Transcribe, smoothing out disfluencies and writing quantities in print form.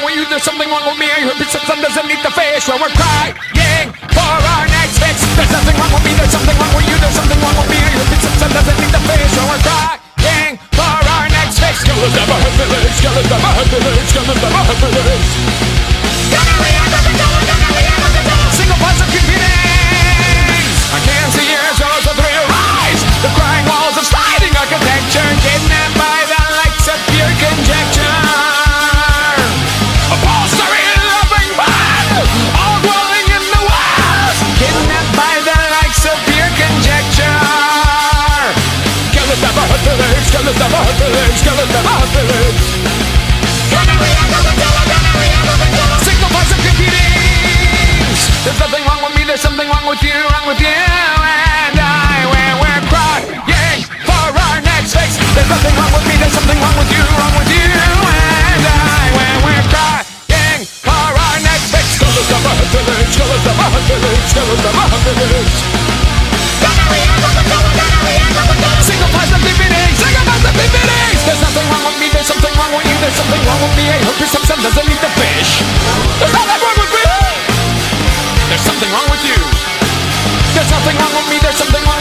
wrong with you, there's something wrong with me. I heard it's underneath the fish when we're crying for our next fix. There's nothing wrong with me, there's something wrong with you, there's something wrong with me. I heard it's underneath the fish when we're crying for our next fix. Skeleton never had feelings, skeleton never had feelings, skeleton never had feelings. Single positive feelings. I can't see yours, those are three rise. The crying walls of sliding architecture, kidnapped by the likes of pure conjecture. Upholstery loving man, all dwelling in the walls, kidnapped by the likes of pure conjecture. Skeleton never had feelings, skeleton never had feelings, skeleton never had feelings. Single positive feelings. There's nothing wrong with me, there's something wrong with you, and I. When we're crying for our next fix. There's nothing wrong with me, there's something wrong with you, and I. When we're crying for our next fix. Skeleton never had feelings, skeleton never had feelings, skeleton never had feelings. Single positive feelings, single positive feelings. There's nothing wrong with me, there's something wrong with you, there's something wrong with me. I hope your stepson doesn't eat the fish. There's nothing wrong with me. There's something wrong with you. There's nothing wrong with me, there's something wrong